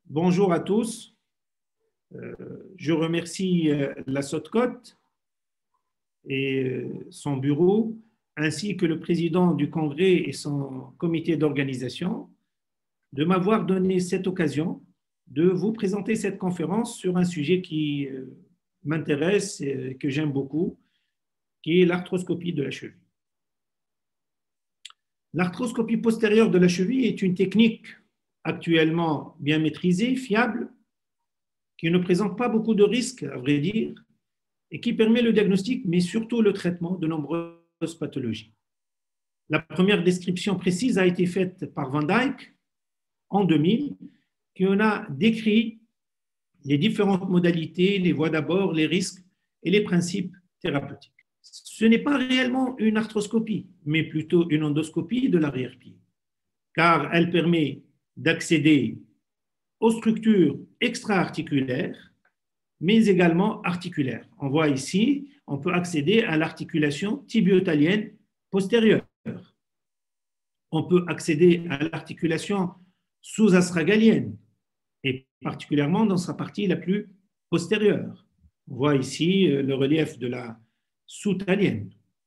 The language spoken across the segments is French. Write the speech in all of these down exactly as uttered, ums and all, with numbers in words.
Bonjour à tous. Euh, je remercie euh, la Sotcote et euh, son bureau, ainsi que le président du Congrès et son comité d'organisation, de m'avoir donné cette occasion de vous présenter cette conférence sur un sujet qui euh, m'intéresse et que j'aime beaucoup, qui est l'arthroscopie de la cheville. L'arthroscopie postérieure de la cheville est une technique actuellement bien maîtrisée, fiable, qui ne présente pas beaucoup de risques, à vrai dire, et qui permet le diagnostic, mais surtout le traitement de nombreuses pathologies. La première description précise a été faite par Van Dyck en deux mille, qui en a décrit les différentes modalités, les voies d'abord, les risques et les principes thérapeutiques. Ce n'est pas réellement une arthroscopie, mais plutôt une endoscopie de l'arrière-pied, car elle permet d'accéder aux structures extra-articulaires, mais également articulaires. On voit ici, on peut accéder à l'articulation tibio-talienne postérieure. On peut accéder à l'articulation sous-astragalienne, et particulièrement dans sa partie la plus postérieure. On voit ici le relief de la sous-talienne.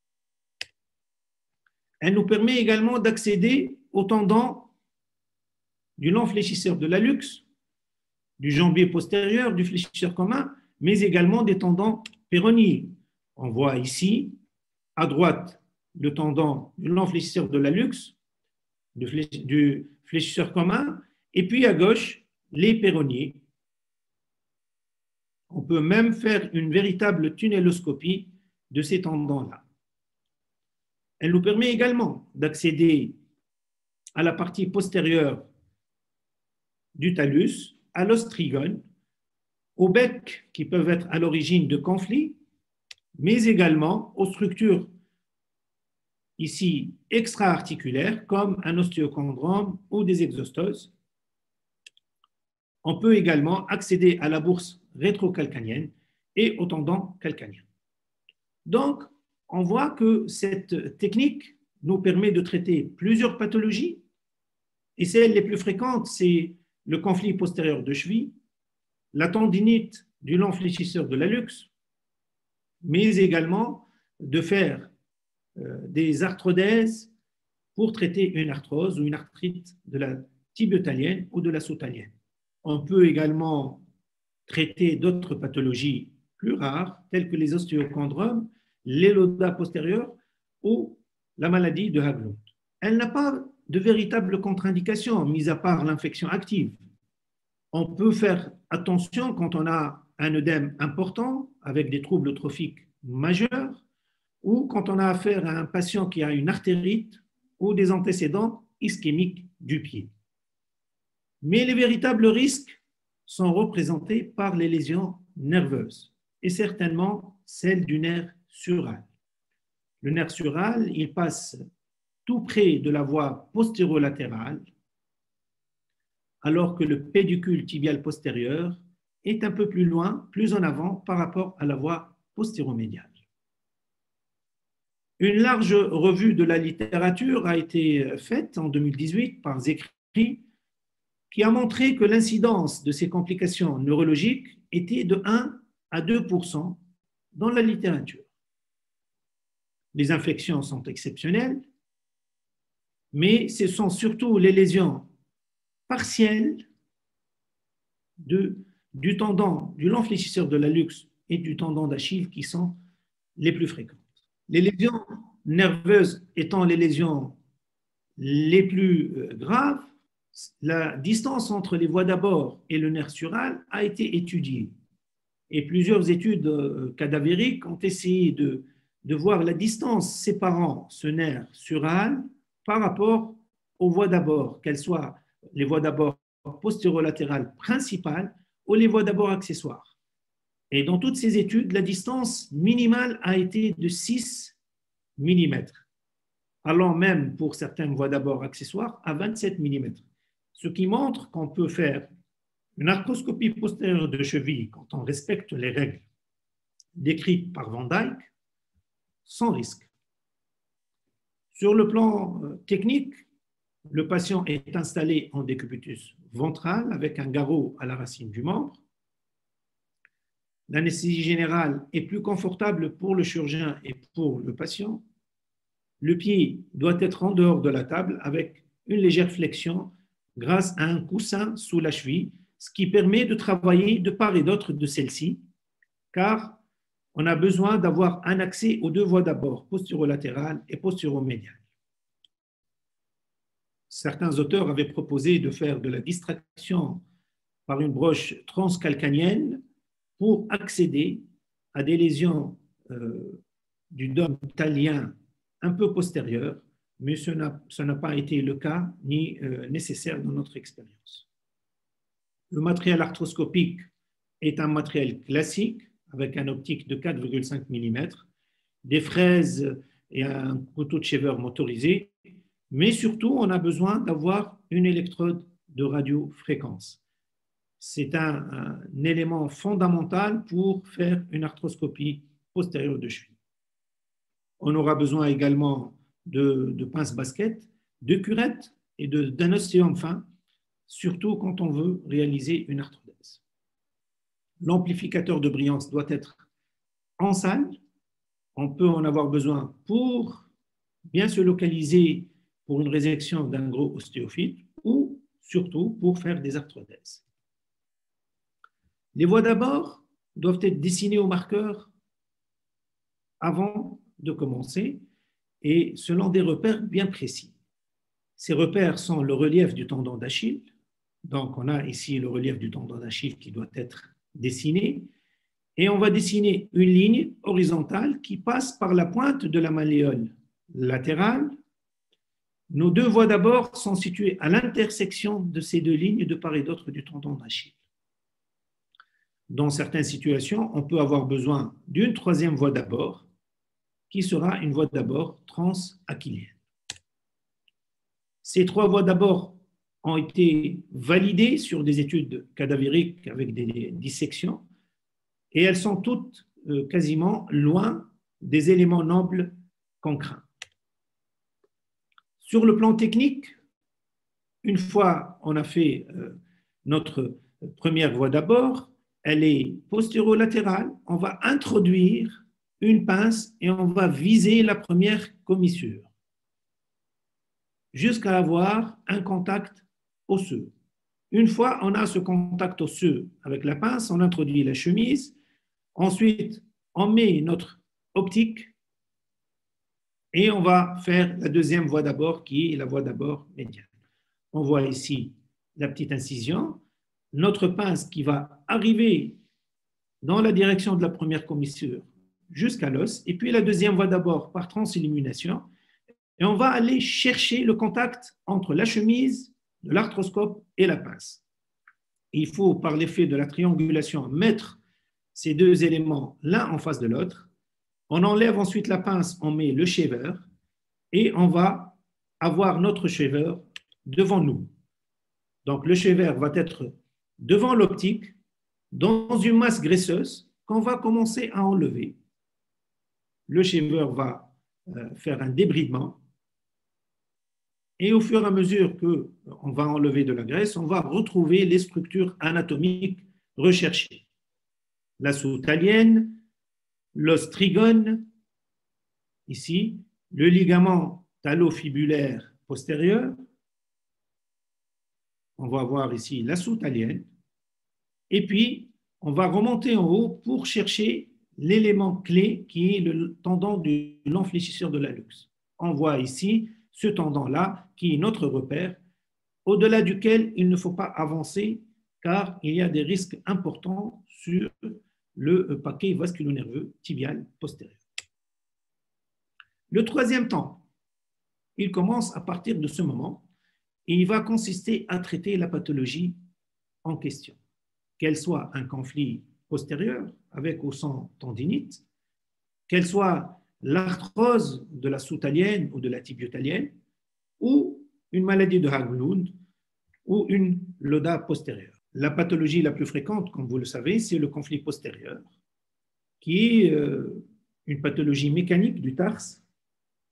Elle nous permet également d'accéder au tendon du long fléchisseur de l'hallux, du jambier postérieur, du fléchisseur commun, mais également des tendons péronniers. On voit ici, à droite, le tendon du long fléchisseur de l'hallux, du fléchisseur commun, et puis à gauche, les péronniers. On peut même faire une véritable tunneloscopie de ces tendons-là. Elle nous permet également d'accéder à la partie postérieure du talus, à l'ostrigone, aux becs qui peuvent être à l'origine de conflits, mais également aux structures ici extra-articulaires comme un ostéochondrome ou des exostoses. On peut également accéder à la bourse rétrocalcanienne et au tendon calcanien. Donc, on voit que cette technique nous permet de traiter plusieurs pathologies, et celles les plus fréquentes, c'est le conflit postérieur de cheville, la tendinite du long fléchisseur de l'hallux, mais également de faire euh, des arthrodèses pour traiter une arthrose ou une arthrite de la tibio-talienne ou de la sous-talienne. On peut également traiter d'autres pathologies plus rares, telles que les ostéochondromes, l'éloda postérieur ou la maladie de Haglund. Elle n'a pas de véritable contre-indication, mis à part l'infection active. On peut faire attention quand on a un œdème important avec des troubles trophiques majeurs ou quand on a affaire à un patient qui a une artérite ou des antécédents ischémiques du pied. Mais les véritables risques sont représentés par les lésions nerveuses et certainement celles du nerf sural. Le nerf sural, il passe tout près de la voie postérolatérale, alors que le pédicule tibial postérieur est un peu plus loin, plus en avant par rapport à la voie postéromédiale. Une large revue de la littérature a été faite en deux mille dix-huit par Zekri, qui a montré que l'incidence de ces complications neurologiques était de un à deux pour cent dans la littérature. Les infections sont exceptionnelles, mais ce sont surtout les lésions partielles de, du tendon, du long fléchisseur de l'hallux et du tendon d'Achille qui sont les plus fréquentes. Les lésions nerveuses étant les lésions les plus graves, la distance entre les voies d'abord et le nerf sural a été étudiée. Et plusieurs études cadavériques ont essayé de, de voir la distance séparant ce nerf sural par rapport aux voies d'abord, qu'elles soient les voies d'abord postérolatérales principales ou les voies d'abord accessoires. Et dans toutes ces études, la distance minimale a été de six millimètres, allant même pour certaines voies d'abord accessoires à vingt-sept millimètres. Ce qui montre qu'on peut faire une arthroscopie postérieure de cheville quand on respecte les règles décrites par Van Dyck sans risque. Sur le plan technique, le patient est installé en décubitus ventral avec un garrot à la racine du membre. L'anesthésie générale est plus confortable pour le chirurgien et pour le patient. Le pied doit être en dehors de la table avec une légère flexion grâce à un coussin sous la cheville, ce qui permet de travailler de part et d'autre de celle-ci, car on a besoin d'avoir un accès aux deux voies d'abord, postérolatérale et postéromédiale. Certains auteurs avaient proposé de faire de la distraction par une broche transcalcanienne pour accéder à des lésions euh, du dôme talien un peu postérieur, mais ce n'a pas été le cas ni euh, nécessaire dans notre expérience. Le matériel arthroscopique est un matériel classique avec un optique de quatre virgule cinq millimètres, des fraises et un couteau de shave motorisé, mais surtout on a besoin d'avoir une électrode de radiofréquence. C'est un, un élément fondamental pour faire une arthroscopie postérieure de cheville. On aura besoin également de, de pinces basket, de curettes et d'un ostéum fin, surtout quand on veut réaliser une arthrodèse. L'amplificateur de brillance doit être en salle. On peut en avoir besoin pour bien se localiser pour une résection d'un gros ostéophyte ou surtout pour faire des arthrodèses. Les voies d'abord doivent être dessinées au marqueur avant de commencer et selon des repères bien précis. Ces repères sont le relief du tendon d'Achille. Donc, on a ici le relief du tendon d'Achille qui doit être dessiné. Et on va dessiner une ligne horizontale qui passe par la pointe de la malléole latérale. Nos deux voies d'abord sont situées à l'intersection de ces deux lignes de part et d'autre du tendon d'Achille. Dans certaines situations, on peut avoir besoin d'une troisième voie d'abord, qui sera une voie d'abord transachillienne. Ces trois voies d'abord ont été validées sur des études cadavériques avec des dissections et elles sont toutes euh, quasiment loin des éléments nobles qu'on craint. Sur le plan technique, une fois on a fait euh, notre première voie d'abord, elle est postérolatérale, on va introduire une pince et on va viser la première commissure jusqu'à avoir un contact osseux. Une fois on a ce contact osseux avec la pince, on introduit la chemise, ensuite on met notre optique et on va faire la deuxième voie d'abord qui est la voie d'abord médiane. On voit ici la petite incision, notre pince qui va arriver dans la direction de la première commissure jusqu'à l'os, et puis la deuxième voie d'abord par transillumination, et on va aller chercher le contact entre la chemise, de l'arthroscope et la pince. Il faut, par l'effet de la triangulation, mettre ces deux éléments l'un en face de l'autre. On enlève ensuite la pince, on met le shaver, et on va avoir notre shaver devant nous. Donc le shaver va être devant l'optique, dans une masse graisseuse qu'on va commencer à enlever. Le shaver va faire un débridement et au fur et à mesure qu'on va enlever de la graisse, on va retrouver les structures anatomiques recherchées. La soutalienne, l'os trigone, ici, le ligament talofibulaire postérieur. On va voir ici la soutalienne. Et puis, on va remonter en haut pour chercher l'élément clé qui est le tendon de l'enfléchisseur de l'hallux. On voit ici ce tendon-là qui est notre repère, au-delà duquel il ne faut pas avancer car il y a des risques importants sur le paquet vasculo-nerveux tibial postérieur. Le troisième temps, il commence à partir de ce moment et il va consister à traiter la pathologie en question, qu'elle soit un conflit postérieur avec ou sans tendinite, qu'elle soit l'arthrose de la soutalienne ou de la tibiotalienne, ou une maladie de Haglund ou une loda postérieure. La pathologie la plus fréquente, comme vous le savez, c'est le conflit postérieur, qui est une pathologie mécanique du tarse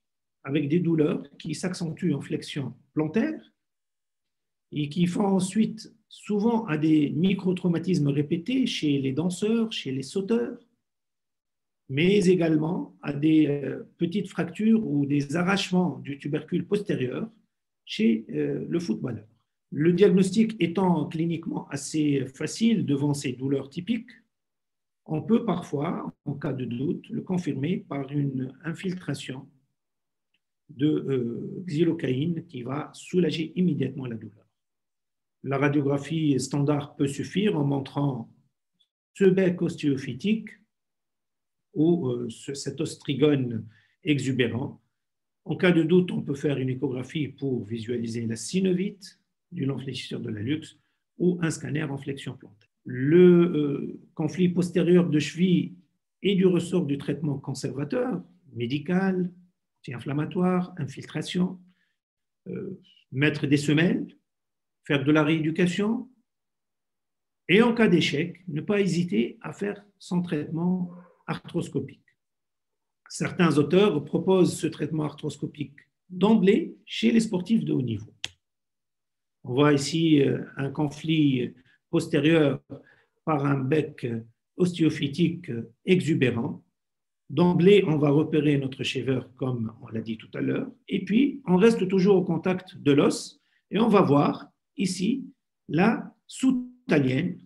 avec des douleurs qui s'accentuent en flexion plantaire et qui font ensuite souvent à des micro-traumatismes répétés chez les danseurs, chez les sauteurs, mais également à des petites fractures ou des arrachements du tubercule postérieur chez le footballeur. Le diagnostic étant cliniquement assez facile devant ces douleurs typiques, on peut parfois, en cas de doute, le confirmer par une infiltration de euh, xylocaïne qui va soulager immédiatement la douleur. La radiographie standard peut suffire en montrant ce bec ostéophytique ou euh, ce, cet ostrigone exubérant. En cas de doute, on peut faire une échographie pour visualiser la synovite du long fléchisseur de l'hallux ou un scanner en flexion plantaire. Le euh, conflit postérieur de cheville est du ressort du traitement conservateur, médical, anti-inflammatoire, infiltration, euh, mettre des semelles, faire de la rééducation et en cas d'échec, ne pas hésiter à faire son traitement arthroscopique. Certains auteurs proposent ce traitement arthroscopique d'emblée chez les sportifs de haut niveau. On voit ici un conflit postérieur par un bec ostéophytique exubérant. D'emblée, on va repérer notre shaver comme on l'a dit tout à l'heure. Et puis, on reste toujours au contact de l'os et on va voir ici la sous-talienne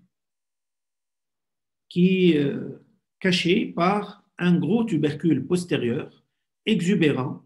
qui est cachée par un gros tubercule postérieur exubérant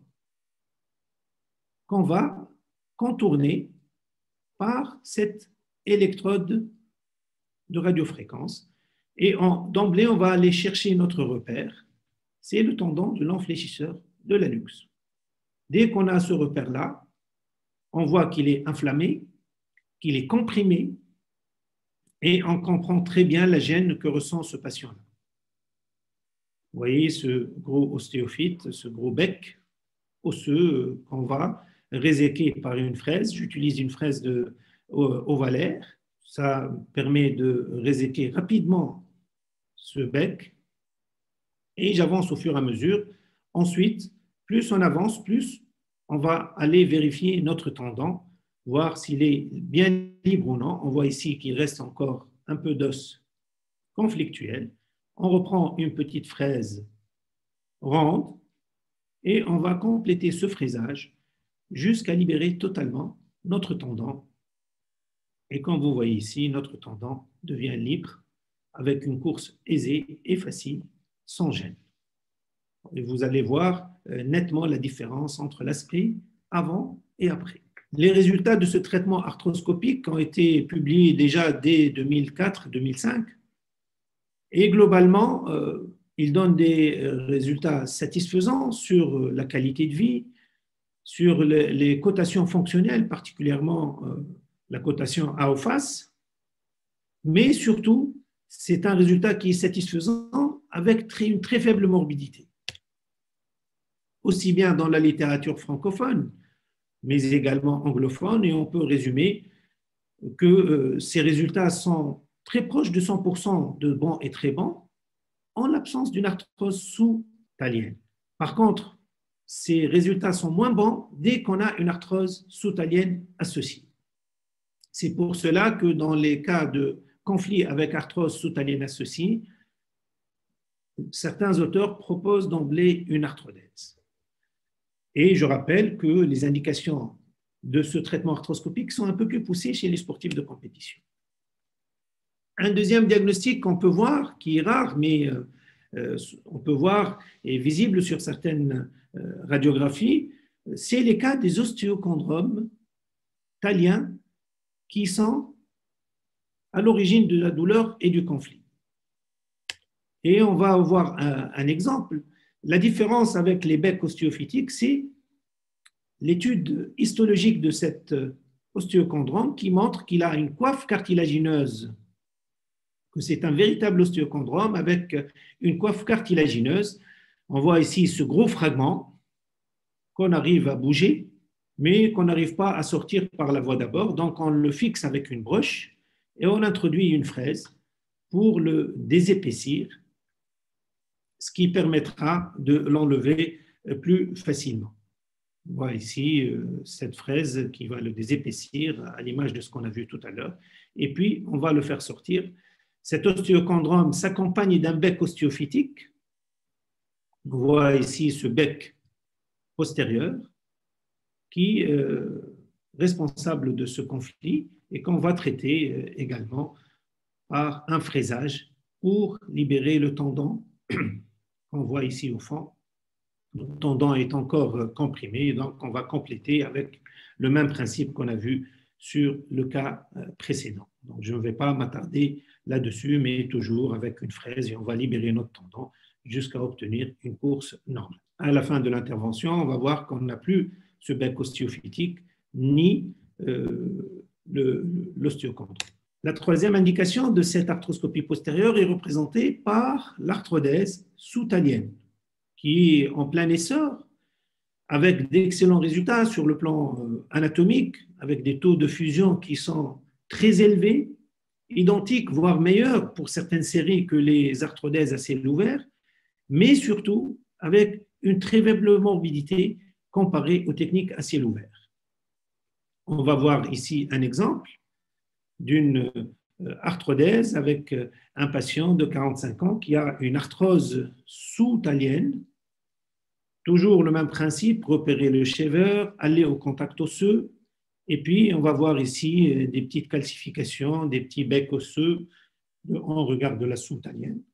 qu'on va contourner par cette électrode de radiofréquence. Et d'emblée, on va aller chercher notre repère. C'est le tendon de l'enfléchisseur de l'hallux. Dès qu'on a ce repère-là, on voit qu'il est inflammé, qu'il est comprimé, et on comprend très bien la gêne que ressent ce patient-là. Vous voyez ce gros ostéophyte, ce gros bec osseux qu'on va réséquer par une fraise. J'utilise une fraise de ovalaire. Ça permet de réséquer rapidement ce bec et j'avance au fur et à mesure. Ensuite, plus on avance, plus on va aller vérifier notre tendon, voir s'il est bien libre ou non. On voit ici qu'il reste encore un peu d'os conflictuel. On reprend une petite fraise ronde et on va compléter ce fraisage jusqu'à libérer totalement notre tendon. Et comme vous voyez ici, notre tendon devient libre avec une course aisée et facile, sans gêne. Et vous allez voir nettement la différence entre l'aspect avant et après. Les résultats de ce traitement arthroscopique ont été publiés déjà dès deux mille quatre deux mille cinq et globalement, euh, ils donnent des résultats satisfaisants sur la qualité de vie, sur les, les cotations fonctionnelles, particulièrement euh, la cotation A O F A S, mais surtout, c'est un résultat qui est satisfaisant avec très, une très faible morbidité. Aussi bien dans la littérature francophone, mais également anglophone, et on peut résumer que euh, ces résultats sont très proches de cent pour cent de bons et très bons, en l'absence d'une arthrose sous-talienne. Par contre, ces résultats sont moins bons dès qu'on a une arthrose sous-talienne associée. C'est pour cela que dans les cas de conflit avec arthrose sous-talienne associée, certains auteurs proposent d'emblée une arthrodèse. Et je rappelle que les indications de ce traitement arthroscopique sont un peu plus poussées chez les sportifs de compétition. Un deuxième diagnostic qu'on peut voir, qui est rare, mais euh, on peut voir, est visible sur certaines euh, radiographies, c'est les cas des ostéochondromes taliens qui sont à l'origine de la douleur et du conflit. Et on va voir un, un exemple. La différence avec les becs ostéophytiques, c'est l'étude histologique de cet ostéochondrome qui montre qu'il a une coiffe cartilagineuse, que c'est un véritable ostéochondrome avec une coiffe cartilagineuse. On voit ici ce gros fragment qu'on arrive à bouger, mais qu'on n'arrive pas à sortir par la voie d'abord. Donc, on le fixe avec une broche et on introduit une fraise pour le désépaissir, ce qui permettra de l'enlever plus facilement. On voit ici euh, cette fraise qui va le désépaissir à l'image de ce qu'on a vu tout à l'heure. Et puis, on va le faire sortir. Cet ostéochondrome s'accompagne d'un bec ostéophytique. On voit ici ce bec postérieur qui est euh, responsable de ce conflit et qu'on va traiter euh, également par un fraisage pour libérer le tendon qu'on voit ici au fond. Le tendon est encore comprimé, donc on va compléter avec le même principe qu'on a vu sur le cas précédent. Donc je ne vais pas m'attarder là-dessus, mais toujours avec une fraise et on va libérer notre tendon jusqu'à obtenir une course normale. À la fin de l'intervention, on va voir qu'on n'a plus ce bec ostéophytique ni euh, l'ostéochondre. La troisième indication de cette arthroscopie postérieure est représentée par l'arthrodèse soutalienne, qui est en plein essor, avec d'excellents résultats sur le plan anatomique, avec des taux de fusion qui sont très élevés, identiques, voire meilleurs pour certaines séries que les arthrodèses à ciel ouvert, mais surtout avec une très faible morbidité comparée aux techniques à ciel ouvert. On va voir ici un exemple d'une arthrodèse avec un patient de quarante-cinq ans qui a une arthrose soutalienne. Toujours le même principe, repérer le shaver, aller au contact osseux, et puis on va voir ici des petites calcifications, des petits becs osseux en regard de la soutalienne.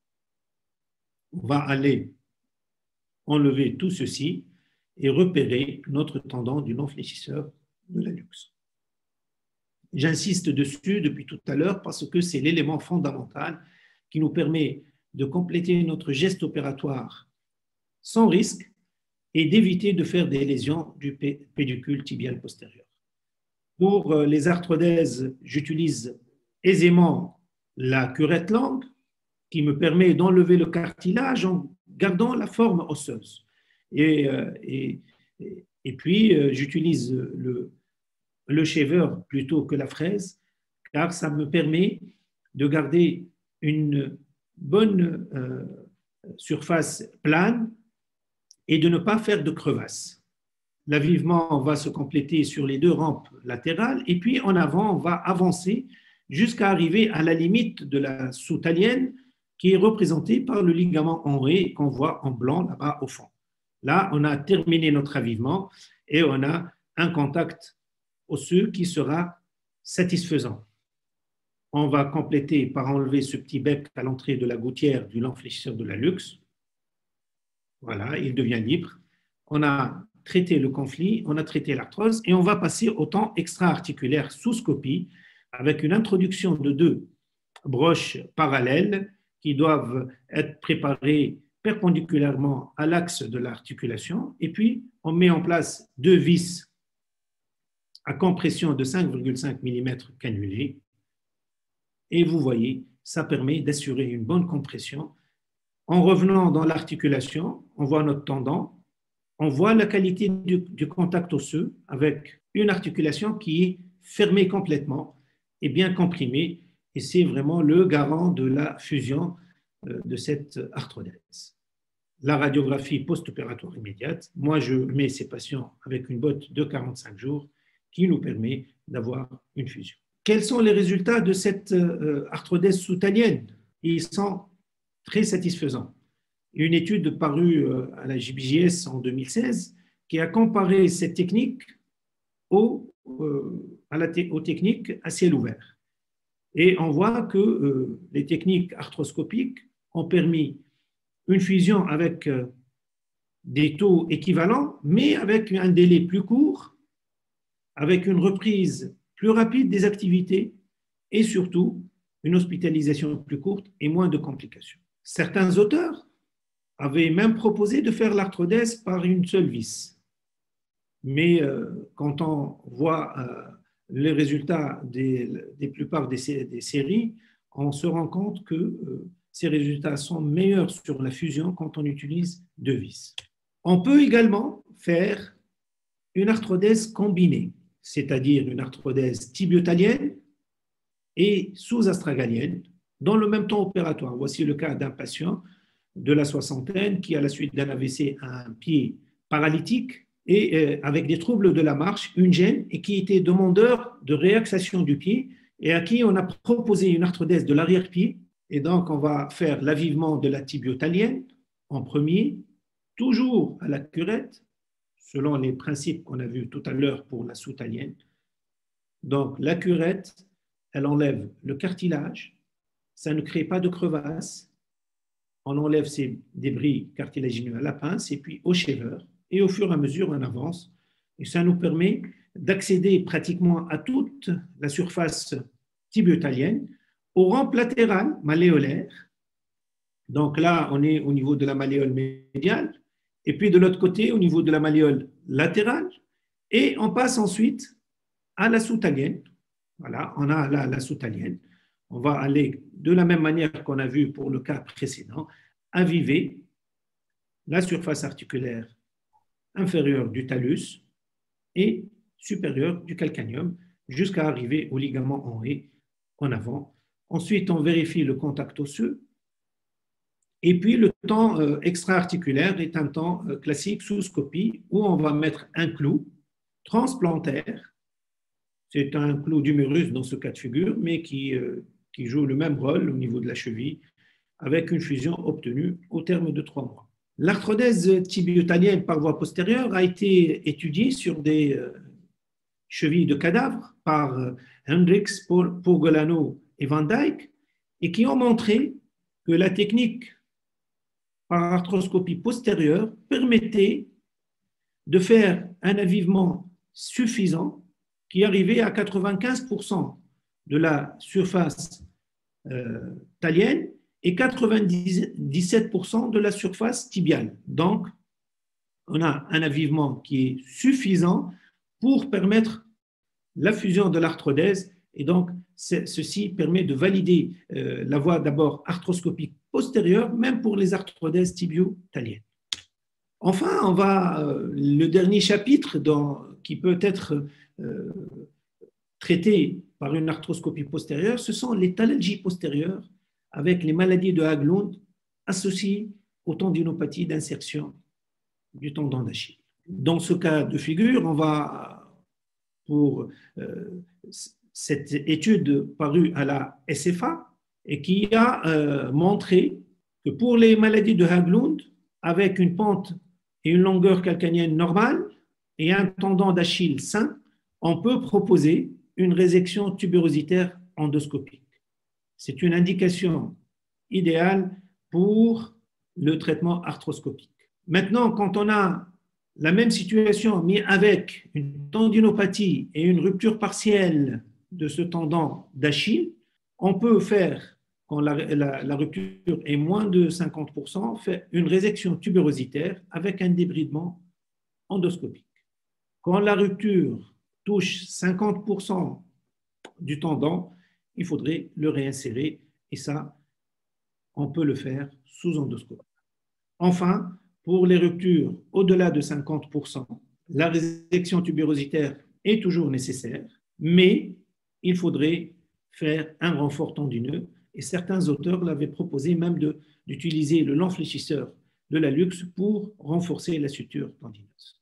On va aller enlever tout ceci et repérer notre tendon du non-fléchisseur de l'hallux. J'insiste dessus depuis tout à l'heure parce que c'est l'élément fondamental qui nous permet de compléter notre geste opératoire sans risque et d'éviter de faire des lésions du pédicule tibial postérieur. Pour les arthrodèses, j'utilise aisément la curette longue qui me permet d'enlever le cartilage en gardant la forme osseuse. Et, et, et puis, j'utilise le, le shaver plutôt que la fraise car ça me permet de garder une bonne euh, surface plane et de ne pas faire de crevasses. L'avivement va se compléter sur les deux rampes latérales et puis en avant, on va avancer jusqu'à arriver à la limite de la soutalienne qui est représentée par le ligament henré qu'on voit en blanc là-bas au fond. Là, on a terminé notre avivement et on a un contact osseux qui sera satisfaisant. On va compléter par enlever ce petit bec à l'entrée de la gouttière du non-fléchisseur de l'hallux. Voilà, il devient libre. On a traité le conflit, on a traité l'arthrose et on va passer au temps extra-articulaire sous scopie avec une introduction de deux broches parallèles qui doivent être préparées perpendiculairement à l'axe de l'articulation et puis on met en place deux vis à compression de cinq virgule cinq millimètres cannulés et vous voyez, ça permet d'assurer une bonne compression. En revenant dans l'articulation, on voit notre tendon, on voit la qualité du, du contact osseux avec une articulation qui est fermée complètement et bien comprimée et c'est vraiment le garant de la fusion de cette arthrodèse. La radiographie post-opératoire immédiate, moi je mets ces patients avec une botte de quarante-cinq jours qui nous permet d'avoir une fusion. Quels sont les résultats de cette arthrodèse soutalienne? Ils sont très satisfaisants. Une étude parue à la J B J S en deux mille seize qui a comparé cette technique aux, à la, aux techniques à ciel ouvert. Et on voit que euh, les techniques arthroscopiques ont permis une fusion avec euh, des taux équivalents, mais avec un délai plus court, avec une reprise plus rapide des activités et surtout une hospitalisation plus courte et moins de complications. Certains auteurs avaient même proposé de faire l'arthrodèse par une seule vis. Mais euh, quand on voit euh, les résultats des, des plupart des, des séries, on se rend compte que euh, ces résultats sont meilleurs sur la fusion quand on utilise deux vis. On peut également faire une arthrodèse combinée, c'est-à-dire une arthrodèse tibiotalienne et sous-astragalienne dans le même temps opératoire. Voici le cas d'un patient de la soixantaine qui, à la suite d'un A V C, a un pied paralytique et euh, avec des troubles de la marche, une gêne, et qui était demandeur de réaxation du pied, et à qui on a proposé une arthrodèse de l'arrière-pied. Et donc, on va faire l'avivement de la tibiotalienne en premier, toujours à la curette, selon les principes qu'on a vus tout à l'heure pour la soutalienne. Donc, la curette, elle enlève le cartilage, ça ne crée pas de crevasse, on enlève ces débris cartilagineux à la pince et puis au shaver, et au fur et à mesure, on avance. Et ça nous permet d'accéder pratiquement à toute la surface tibiotalienne, au rampe latérale malléolaire. Donc là, on est au niveau de la malléole médiale, et puis de l'autre côté, au niveau de la malléole latérale, et on passe ensuite à la soutalienne. Voilà, on a là la soutalienne. On va aller de la même manière qu'on a vu pour le cas précédent, aviver la surface articulaire inférieure du talus et supérieure du calcaneum jusqu'à arriver au ligament en haut en avant. Ensuite, on vérifie le contact osseux. Et puis, le temps euh, extra-articulaire est un temps euh, classique sous scopie où on va mettre un clou transplantaire. C'est un clou d'humérus dans ce cas de figure, mais qui, euh, qui joue le même rôle au niveau de la cheville, avec une fusion obtenue au terme de trois mois. L'arthrodèse tibiotalienne par voie postérieure a été étudiée sur des euh, chevilles de cadavres par euh, Hendricks, Pogolano et Van Dyck, et qui ont montré que la technique par arthroscopie postérieure permettait de faire un avivement suffisant qui arrivait à quatre-vingt-quinze pour cent de la surface euh, talienne et quatre-vingt-dix-sept pour cent de la surface tibiale. Donc, on a un avivement qui est suffisant pour permettre la fusion de l'arthrodèse, et donc ceci permet de valider euh, la voie d'abord arthroscopique postérieure, même pour les arthrodèses tibiotaliennes. Enfin, on va, euh, le dernier chapitre dans, qui peut être euh, traité par une arthroscopie postérieure, ce sont les thalalgies postérieures avec les maladies de Haglund associées aux tendinopathies d'insertion du tendon d'Achille. Dans ce cas de figure, on va, pour euh, cette étude parue à la S F A et qui a euh, montré que pour les maladies de Haglund, avec une pente et une longueur calcanienne normale et un tendon d'Achille sain, on peut proposer une résection tubérositaire endoscopique. C'est une indication idéale pour le traitement arthroscopique. Maintenant, quand on a la même situation, mais avec une tendinopathie et une rupture partielle de ce tendon d'Achille, on peut faire, quand la, la, la rupture est moins de cinquante pour cent, faire une résection tubérositaire avec un débridement endoscopique. Quand la rupture touche cinquante pour cent du tendon, il faudrait le réinsérer, et ça, on peut le faire sous endoscope. Enfin, pour les ruptures au-delà de cinquante pour cent, la résection tubérositaire est toujours nécessaire, mais il faudrait faire un renfort tendineux, et certains auteurs l'avaient proposé même d'utiliser le l'enfléchisseur de la luxe pour renforcer la suture tendineuse.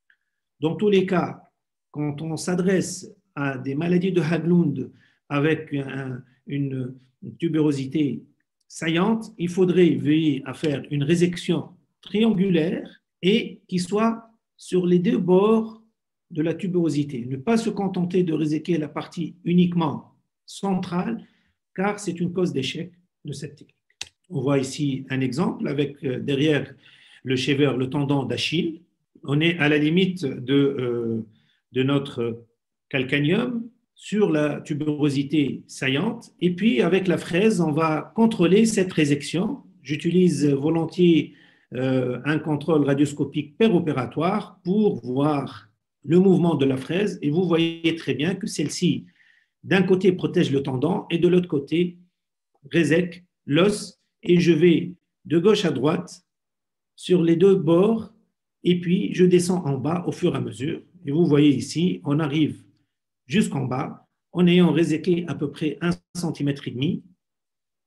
Dans tous les cas, quand on s'adresse à des maladies de Haglund avec un, une, une tubérosité saillante, il faudrait veiller à faire une résection triangulaire et qui soit sur les deux bords de la tubérosité. Ne pas se contenter de réséquer la partie uniquement centrale, car c'est une cause d'échec de cette technique. On voit ici un exemple avec derrière le shaver, le tendon d'Achille. On est à la limite de, euh, de notre calcaneum sur la tubérosité saillante. Et puis, avec la fraise, on va contrôler cette résection. J'utilise volontiers euh, un contrôle radioscopique péropératoire pour voir le mouvement de la fraise. Et vous voyez très bien que celle-ci, d'un côté, protège le tendon et de l'autre côté, résèque l'os. Et je vais de gauche à droite sur les deux bords et puis je descends en bas au fur et à mesure. Et vous voyez ici, on arrive jusqu'en bas en ayant réséqué à peu près un centimètre et demi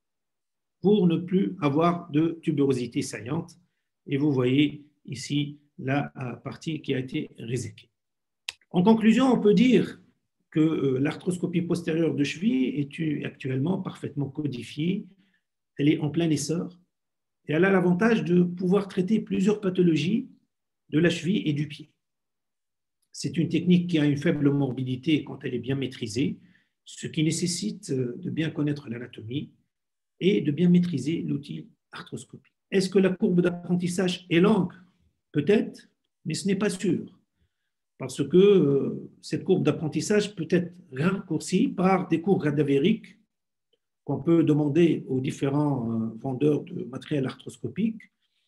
pour ne plus avoir de tubérosité saillante. Et vous voyez ici la partie qui a été réséquée. En conclusion, on peut dire que l'arthroscopie postérieure de cheville est actuellement parfaitement codifiée, elle est en plein essor et elle a l'avantage de pouvoir traiter plusieurs pathologies de la cheville et du pied. C'est une technique qui a une faible morbidité quand elle est bien maîtrisée, ce qui nécessite de bien connaître l'anatomie et de bien maîtriser l'outil arthroscopique. Est-ce que la courbe d'apprentissage est longue? Peut-être, mais ce n'est pas sûr, parce que euh, cette courbe d'apprentissage peut être raccourcie par des cours cadavériques qu'on peut demander aux différents euh, vendeurs de matériel arthroscopique,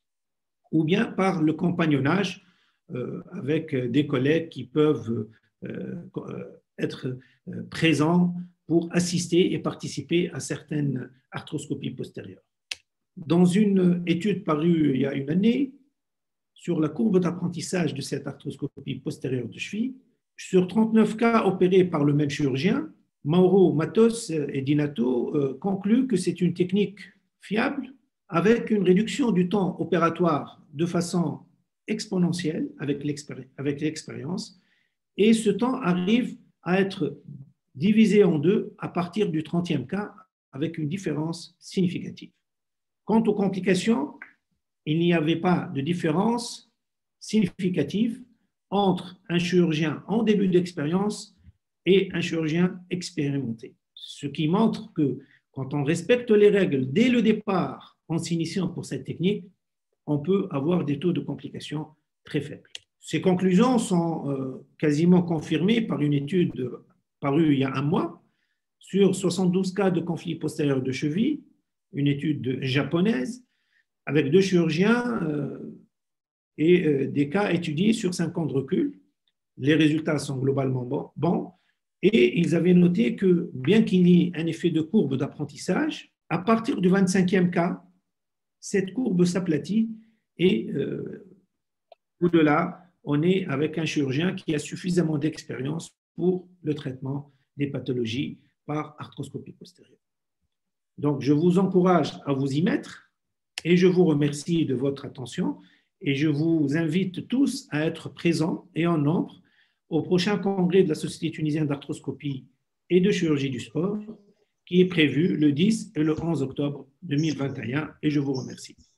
ou bien par le compagnonnage euh, avec des collègues qui peuvent euh, être euh, présents pour assister et participer à certaines arthroscopies postérieures. Dans une étude parue il y a une année, sur la courbe d'apprentissage de cette arthroscopie postérieure de cheville, sur trente-neuf cas opérés par le même chirurgien, Mauro Matos et Dinato euh, concluent que c'est une technique fiable avec une réduction du temps opératoire de façon exponentielle avec l'expérience, et ce temps arrive à être divisé en deux à partir du trentième cas avec une différence significative. Quant aux complications, il n'y avait pas de différence significative entre un chirurgien en début d'expérience et un chirurgien expérimenté. Ce qui montre que quand on respecte les règles dès le départ en s'initiant pour cette technique, on peut avoir des taux de complications très faibles. Ces conclusions sont euh, quasiment confirmées par une étude parue il y a un mois sur soixante-douze cas de conflits postérieurs de cheville, une étude japonaise, avec deux chirurgiens euh, et euh, des cas étudiés sur cinq ans de recul. Les résultats sont globalement bons, bons et ils avaient noté que bien qu'il y ait un effet de courbe d'apprentissage, à partir du vingt-cinquième cas, cette courbe s'aplatit et euh, au-delà, on est avec un chirurgien qui a suffisamment d'expérience pour le traitement des pathologies par arthroscopie postérieure. Donc, je vous encourage à vous y mettre et je vous remercie de votre attention et je vous invite tous à être présents et en nombre au prochain congrès de la Société tunisienne d'arthroscopie et de chirurgie du sport qui est prévu le dix et le onze octobre deux mille vingt et un et je vous remercie.